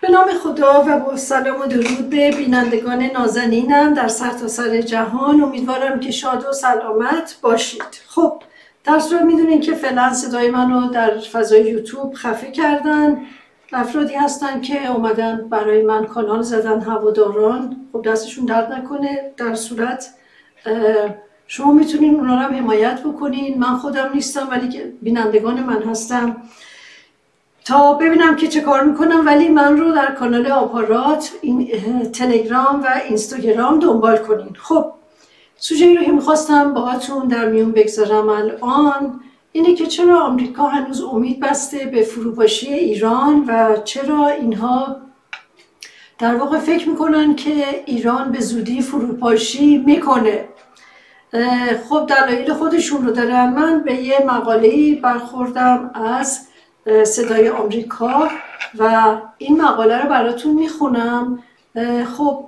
به نام خدا و با سلام و درود به بینندگان نازنینم در سرتاسر جهان. امیدوارم که شاد و سلامت باشید. خب در صورت میدونین که فعلا صدای منو در فضای یوتیوب خفه کردن. افرادی هستن که اومدن برای من کانال زدن، هواداران. خب دستشون درد نکنه. در صورت شما میتونین اونا رو هم حمایت بکنین. من خودم نیستم ولی بینندگان من هستم تا ببینم که چه کار میکنم، ولی من رو در کانال آپارات، تلگرام و اینستاگرام دنبال کنین. خب سوژه‌ای رو که میخواستم باهاتون در میون بگذارم الان اینه که چرا آمریکا هنوز امید بسته به فروپاشی ایران و چرا اینها در واقع فکر میکنن که ایران به زودی فروپاشی میکنه. خب دلایل خودشون رو دارن. من به یه مقاله‌ای برخوردم از صدای آمریکا و این مقاله رو براتون میخونم. خب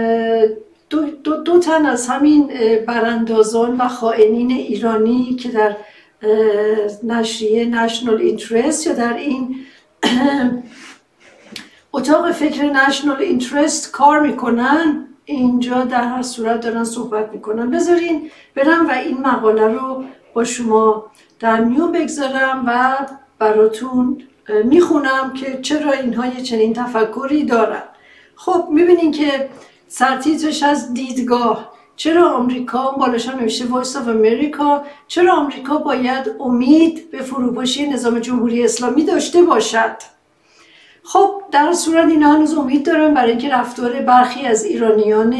دو تن از همین براندازان و خائنین ایرانی که در نشریه نشنال اینترست یا در این اتاق فکر نشنال اینترست کار میکنن، اینجا در هر صورت دارن صحبت میکنن. بذارین برم و این مقاله رو با شما در میون بگذارم و براتون میخونم که چرا اینها یه چنین تفکری دارن. خب میبینین که سرتیترش از دیدگاه، چرا آمریکا، بالاش هم نوشته وایس آف امریکا، چرا آمریکا باید امید به فروپاشی نظام جمهوری اسلامی داشته باشد. خب در صورت اینا هنوز امید دارن برای اینکه رفتار برخی از ایرانیان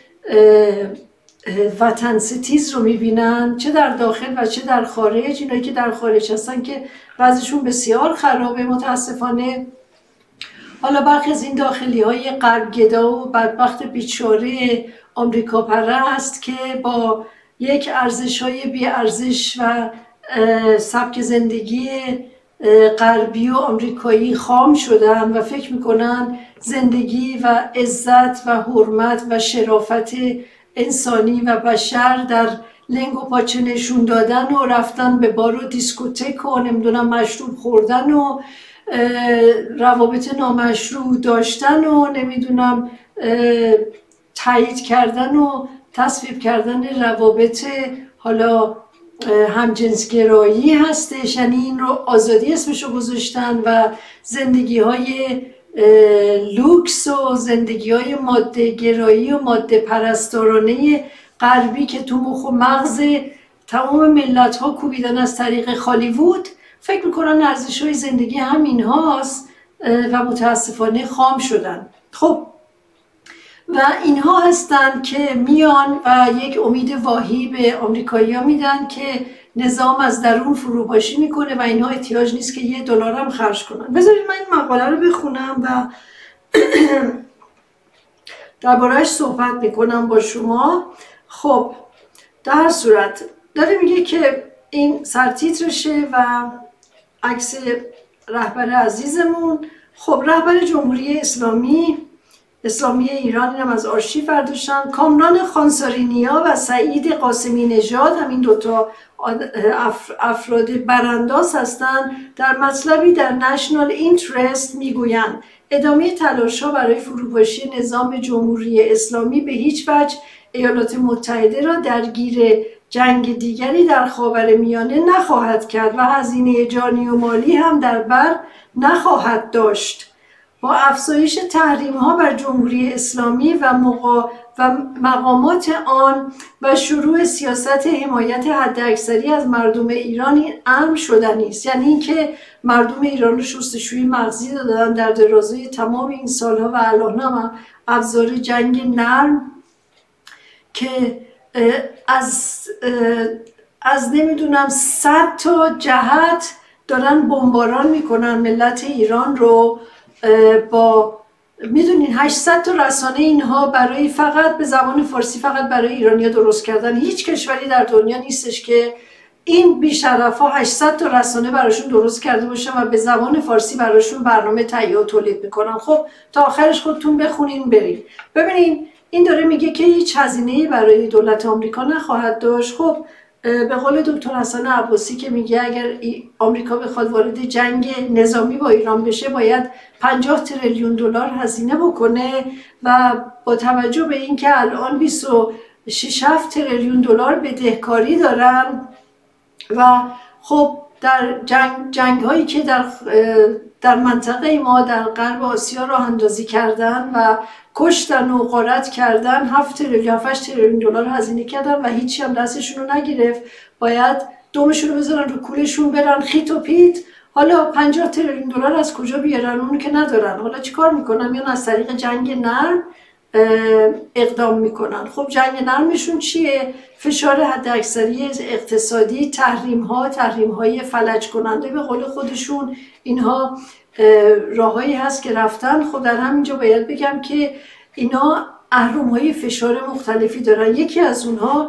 وطن ستیز رو میبینن، چه در داخل و چه در خارج. اینایی که در خارج هستن که وضعشون بسیار خرابه متاسفانه. حالا برخی از این داخلی های غربگدا و بدبخت بیچاره آمریکا پرست که با یک ارزش های بی ارزش و سبک زندگی غربی و آمریکایی خام شدن و فکر میکنن زندگی و عزت و حرمت و شرافت انسانی و بشر در لنگ و پاچه نشون دادن و رفتن به بار و دیسکوتک و نمیدونم مشروب خوردن و روابط نامشروع داشتن و نمیدونم تایید کردن و تصویب کردن روابط حالا همجنسگرایی هستش. یعنی این رو آزادی اسمشو گذاشتن و زندگی های لوکس و زندگی های ماده گرایی و ماده پرستارانه غربی که تو مخ و مغز تمام ملت ها کوبیدن از طریق هالیوود، فکر میکنن ارزش های زندگی همین هاست و متاسفانه خام شدن. خب و اینها هستن که میان و یک امید واهی به آمریکایی ها میدن که نظام از درون فروپاشی میکنه و اینها احتیاج نیست که $1 هم خرج کنن. بذارید من این مقاله رو بخونم و درباره‌اش صحبت میکنم با شما. خب در هر صورت داره میگه که این سرتیترشه و عکس رهبر عزیزمون. خب رهبر جمهوری اسلامی ایران، اینم از آرشیو برداشتن. کامران خانسارینیا و سعید قاسمی نژاد، همین دوتا افراد برانداز هستند، در مطلبی در نشنال اینترست میگویند ادامه تلاش‌ها برای فروپاشی نظام جمهوری اسلامی به هیچ وجه ایالات متحده را درگیر جنگ دیگری در خاورمیانه نخواهد کرد و هزینه جانی و مالی هم در بر نخواهد داشت. با افزایش تحریم‌ها بر جمهوری اسلامی و مقامات آن و شروع سیاست حمایت حداکثری از مردم ایران این امر شدنی است. یعنی اینکه مردم ایران رو شستشوی مغزی دادن در درازای تمام این سالها و الان هم ابزار جنگ نرم که از نمیدونم 100 تا جهت دارن بمباران میکنن ملت ایران رو. با میدونین 800 تا رسانه اینها برای فقط به زبان فارسی فقط برای ایرانیا درست کردن. هیچ کشوری در دنیا نیستش که این بیشرفا 800 تا رسانه براشون درست کرده باشن و به زبان فارسی براشون برنامه تهیه و تولید میکنن. خب تا آخرش خودتون بخونین برین ببینین. این داره میگه که هیچ هزینه‌ای برای دولت آمریکا نخواهد داشت. خب به قول دکتر حسن عباسی که میگه اگر آمریکا بخواد وارد جنگ نظامی با ایران بشه باید 50 تریلیون دلار هزینه بکنه و با توجه به اینکه الان 26 تریلیون دلار بدهکاری دارن و خب در جنگ هایی که در منطقه ما در غرب آسیا راه اندازی کردن و کشتن و غارت کردن 7 تریلیون دلار هزینه کردن و هیچی هم دستشون رو نگرفت، باید دومشون رو بذارن رو کولشون برن خیت و پیت. حالا 50 تریلیون دلار از کجا بیارن؟ اونو که ندارن. حالا چیکار میکنن؟ میان از طریق جنگ نرم اقدام میکنن. خب جنگ نرمشون چیه؟ فشار حداکثری اقتصادی، تحریم های فلج کننده به قول خودشون. اینها راههایی هست که رفتن. خب در همینجا باید بگم که اینا اهرم‌های فشار مختلفی دارن. یکی از اونها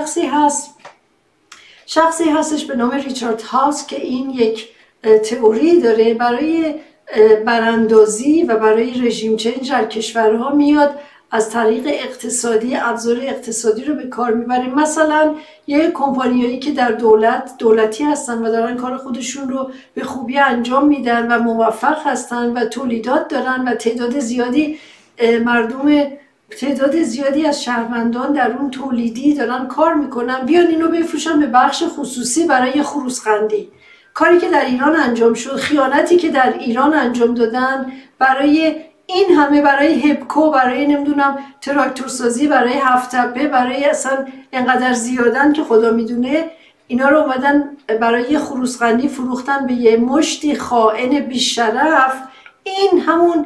شخصی هستش به نام ریچارد هاوس که این یک تئوری داره برای براندازی و برای رژیم چنج در کشورها. میاد از طریق اقتصادی ابزار اقتصادی رو به کار میبره. مثلا یه کمپانیایی که در دولتی هستن و دارن کار خودشون رو به خوبی انجام میدن و موفق هستن و تولیدات دارن و تعداد زیادی از شهروندان در اون تولیدی دارن کار میکنن، بیان اینو بفروشن به بخش خصوصی برای خروسخندی. کاری که در ایران انجام شد، خیانتی که در ایران انجام دادن برای این همه، برای هپکو، برای نمیدونم تراکتورسازی، برای هفت‌تپه، برای اصلا انقدر زیادن که خدا میدونه، اینا رو اومدن برای خروسخندی فروختن به یه مشتی خائن بیشرف. این همون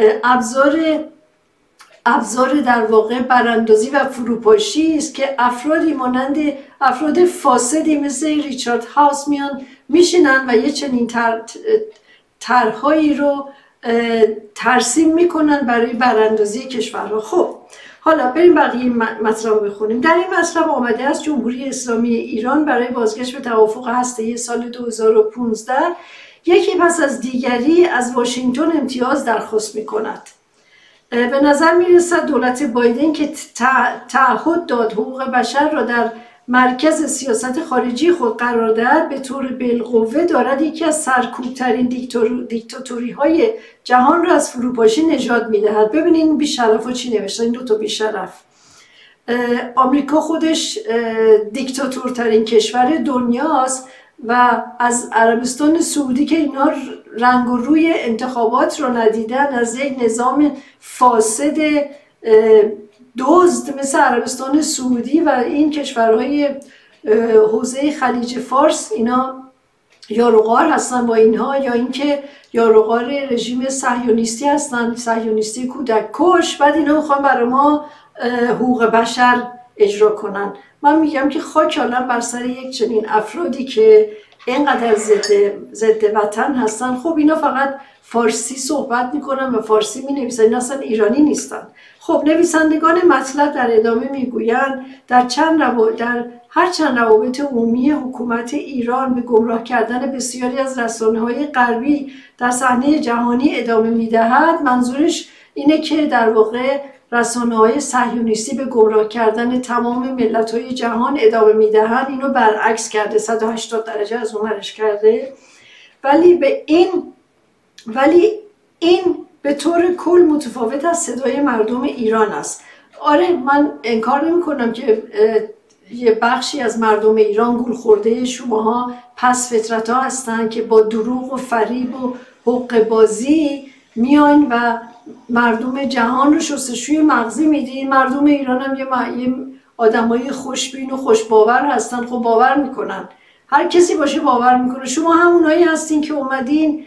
ابزار در واقع براندازی و فروپاشی است که افرادی مانند افراد فاسدی مثل ریچارد هاوس میشینن و یه چنین طرحهایی رو ترسیم میکنن برای براندازی کشورها. خب حالا بریم بقیه مطلب رو بخونیم. در این مطلب آمده است جمهوری اسلامی ایران برای بازگشت به توافق هسته‌ای سال 2015 یکی پس از دیگری از واشنگتن امتیاز درخواست میکند. به نظر میرسد دولت بایدن که تعهد داد حقوق بشر را در مرکز سیاست خارجی خود قرار دهد، به طور بالقوه دارد یکی از سرکوبترین دیکتاتوری های جهان را از فروپاشی نجات میدهد. ببینید این بیشرفا چی نوشتن، این دوتا بیشرف. آمریکا خودش دیکتاتورترین کشور دنیاست و از عربستان سعودی که اینا رنگ و روی انتخابات رو ندیدن، از یک نظام فاسد دزد مثل عربستان سعودی و این کشورهای حوزه خلیج فارس، اینا یاروغار هستن با اینها، یا اینکه یاروغار رژیم صهیونیستی هستن، صهیونیستی کودک کش. بعد اینا میخوان برای ما حقوق بشر اجرا کنن. من میگم که خاک عالم بر سر یک چنین افرادی که اینقدر ضد وطن هستن. خب اینا فقط فارسی صحبت میکنن و فارسی مینویسن، اینا اصلا ایرانی نیستن. خب نویسندگان مطلب در ادامه میگویند در هر چند روابط عمومی حکومت ایران به گمراه کردن بسیاری از رسانه‌های غربی در صحنه جهانی ادامه میدهد، منظورش اینه که در واقع رسانه‌های صهیونیستی به گمراه کردن تمام ملت‌های جهان ادامه میدهند. اینو برعکس کرده، 180 درجه از اون ورش کرده. ولی این به طور کل متفاوت از صدای مردم ایران است. آره من انکار نمی کنم که یه بخشی از مردم ایران گول خورده شماها پس فطرت ها هستن که با دروغ و فریب و حق بازی میان و مردم جهان رو شستشوی مغزی میدین. مردم ایران هم یه آدمای خوشبین و خوشباور هستن، خب باور میکنن، هر کسی باشه باور میکنه. شما همونایی هستین که اومدین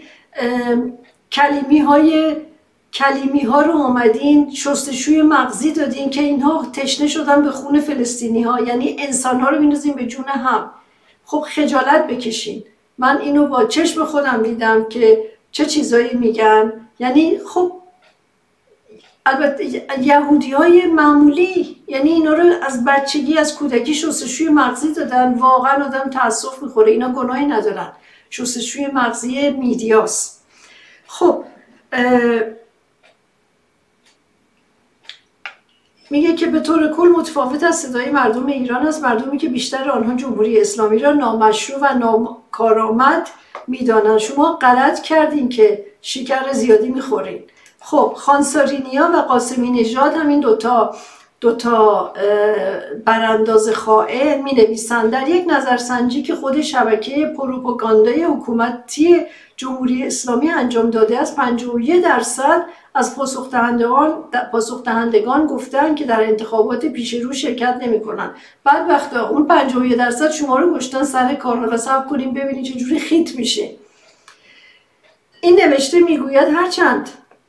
کلیمی ها رو اومدین شستشوی مغزی دادین که اینها تشنه شدن به خون فلسطینی ها، یعنی انسان ها رو میندازین به جون هم. خب خجالت بکشین. من اینو با چشم خودم دیدم که چه چیزایی میگن. یعنی خب البته یهودی های معمولی، یعنی اینا رو از بچگی از کودکی شستشوی مغزی دادن. واقعا آدم تاسف میخوره، اینا گناهی ندارن، شستشوی مغزی میدیاست. خب میگه که به طور کل متفاوت از صدای مردم ایران است، مردمی که بیشتر آنها جمهوری اسلامی را نامشروع و ناکارآمد میدانند. شما غلط کردین که شکر زیادی میخورین. خب خانسارینیا و قاسمی نژاد هم این دوتا برانداز خائن می نویسند در یک نظرسنجی که خود شبکه پروپاگاندای حکومتی جمهوری اسلامی انجام داده است، 51% از پاسخدهندگان گفتند که در انتخابات پیش رو شرکت نمی کنند. بعد وقتا اون 51% شما رو گشتن سر کار. حالا صبر کنیم ببینید چجوری خیت میشه. این نوشته میگوید هرچند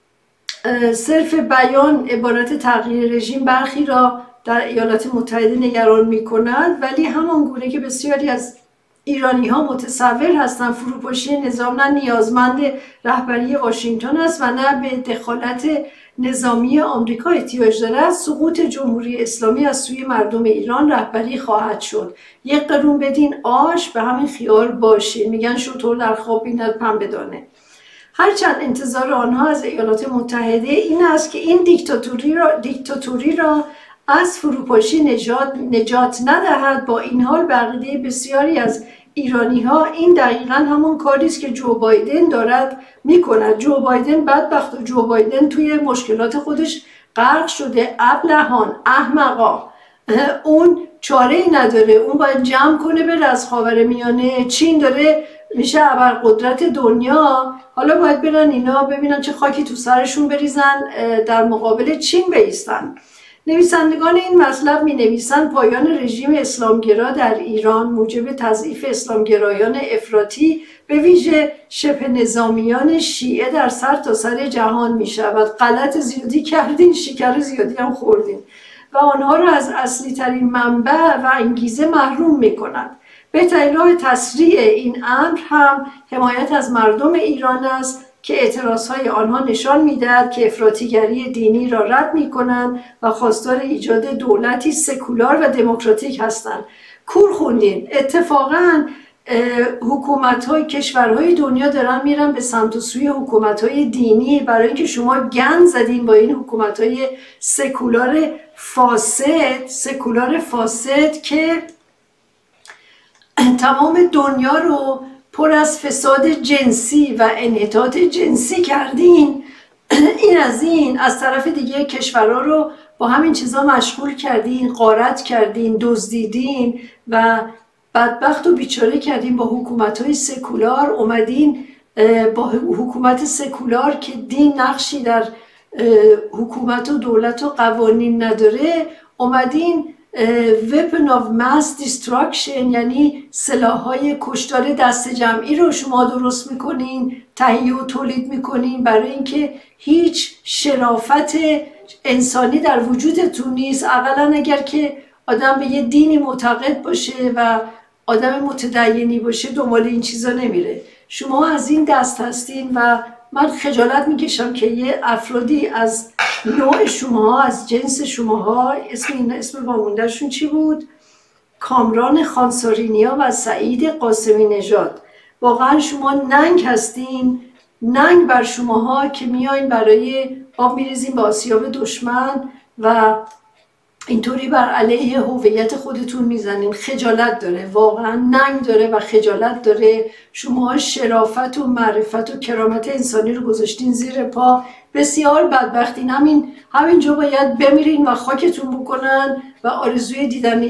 صرف بیان عبارت تغییر رژیم برخی را در ایالات متحده نگران می کند، ولی همان گونه که بسیاری از ایرانی ها متصور هستند فروپاشی نظام نه نیازمند رهبری واشنگتن است و نه به دخالت نظامی آمریکا احتیاج دارد، سقوط جمهوری اسلامی از سوی مردم ایران رهبری خواهد شد. یک قرون بدین آش به همین خیال باشید. میگن شطور در خواب بیند پنبه دانه. هرچند انتظار آنها از ایالات متحده این است که این دیکتاتوری را از فروپاشی نجات ندهد، با این حال به عقیده بسیاری از ایرانی ها این دقیقا همون کاری است که جو بایدن دارد میکند. جو بایدن بدبخت و جو بایدن توی مشکلات خودش غرق شده. ابلهان، احمقا، اون چاره ای نداره، اون باید جمع کنه بره از خاورمیانه. چین داره میشه ابرقدرت دنیا، حالا باید برن اینا ببینن چه خاکی تو سرشون بریزن در مقابل چین بایستن. نویسندگان این مطلب می نویسند پایان رژیم اسلامگرا در ایران موجب تضعیف اسلامگرایان افراطی به ویژه شبه نظامیان شیعه در سرتاسر جهان می شود. غلط زیادی کردین، شکر زیادی هم خوردین و آنها را از اصلی ترین منبع و انگیزه محروم می کند. بهترین راه تسریع این امر هم حمایت از مردم ایران است که اعتراضهای آنها نشان می‌دهد که افراطیگری دینی را رد می‌کنند و خواستار ایجاد دولتی سکولار و دموکراتیک هستند. کور خوندین. اتفاقاً حکومت‌های کشورهای دنیا دارن میرن به سمت و سوی حکومت‌های دینی برای اینکه شما گند زدین با این حکومت‌های سکولار فاسد که تمام دنیا رو پر از فساد جنسی و انحطاط جنسی کردین. این از این، از طرف دیگه کشورها رو با همین چیزا مشغول کردین، غارت کردین، دزدیدین و بدبخت و بیچاره کردین با حکومت‌های سکولار. اومدین با حکومت سکولار که دین نقشی در حکومت و دولت و قوانین نداره، اومدین weapon of mass destruction یعنی سلاح‌های کشتار دست جمعی رو شما درست میکنین، تهیه و تولید میکنین برای اینکه هیچ شرافت انسانی در وجودتون نیست. اقلا اگر که آدم به یه دینی معتقد باشه و آدم متدینی باشه دنبال این چیزا نمیره. شما از این دست هستین و من خجالت میکشم که یه افرادی از نوع شماها، از جنس شماها، اسم واموندهشون چی بود؟ کامران خانسارینیا و سعید قاسمی نژاد. واقعا شما ننگ هستین، ننگ بر شماها که میاین برای آب میریزین به آسیاب دشمن و اینطوری بر علیه هویت خودتون میزنین. خجالت داره، واقعا ننگ داره و خجالت داره. شما شرافت و معرفت و کرامت انسانی رو گذاشتین زیر پا. بسیار بدبختین. همینجا باید بمیرین و خاکتون بکنن و آرزوی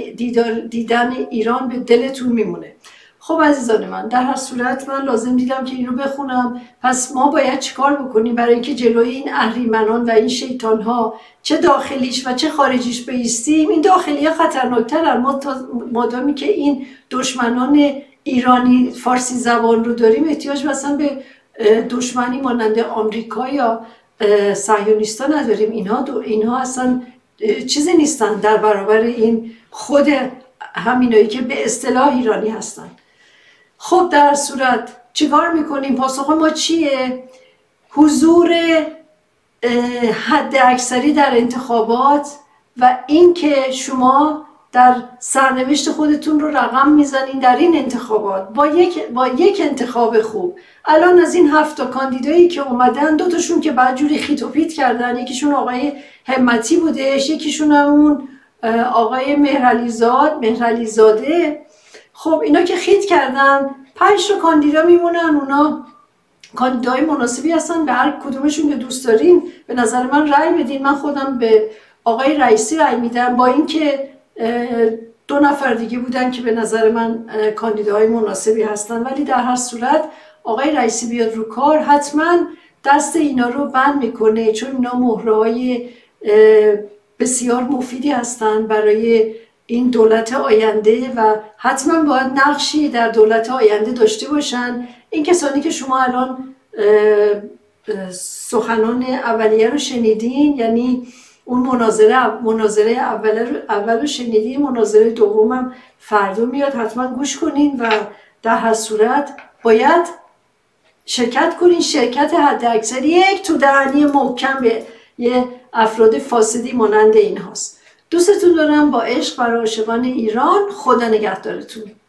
دیدن ایران به دلتون میمونه. خب عزیزان من، در هر صورت من لازم دیدم که اینو بخونم. پس ما باید چیکار بکنیم برای اینکه جلوی این اهریمنان و این شیطانها چه داخلیش و چه خارجیش بایستیم؟ این داخلی ها خطرناکترن. مادامی که این دشمنان ایرانی فارسی زبان رو داریم، احتیاج مثلا به دشمنی مانند آمریکا یا صهیونیستان نداریم. اینها اصلا چیزی نیستن در برابر این خود همینایی که به اصطلاح ایرانی هستن. خب در صورت چیکار میکنیم؟ پاسخ ما چیه؟ حضور حد اکثری در انتخابات و اینکه شما در سرنوشت خودتون رو رقم میزنین در این انتخابات با یک انتخاب خوب. الان از این 7 کاندیدایی که اومدن، 2 تاشون که بعد جوری خیت و پیت کردن، یکیشون آقای همتی بودش، یکیشون اون آقای مهرعلی زاده. خب اینا که خیت کردن 5 تا کاندیدا میمونن، اونا کاندیدای مناسبی هستن، به هر کدومشون که دوست دارین به نظر من رأی بدین. من خودم به آقای رئیسی رأی میدم، با اینکه 2 نفر دیگه بودن که به نظر من کاندیداهای مناسبی هستن، ولی در هر صورت آقای رئیسی بیاد رو کار حتما دست اینا رو بند میکنه، چون اینا مهره‌های بسیار مفیدی هستن برای این دولت آینده و حتما باید نقشی در دولت آینده داشته باشن. این کسانی که شما الان سخنان اولیه رو شنیدین، یعنی اون مناظره اول رو شنیدین، مناظره دومم فردا میاد، حتما گوش کنین و در هر صورت باید شرکت کنین. شرکت حداکثر یک تو دهنی محکم به یه افراد فاسدی مانند این هاست. دوستتون دارم با عشق برای عاشقان ایران. خدا نگهدارتون.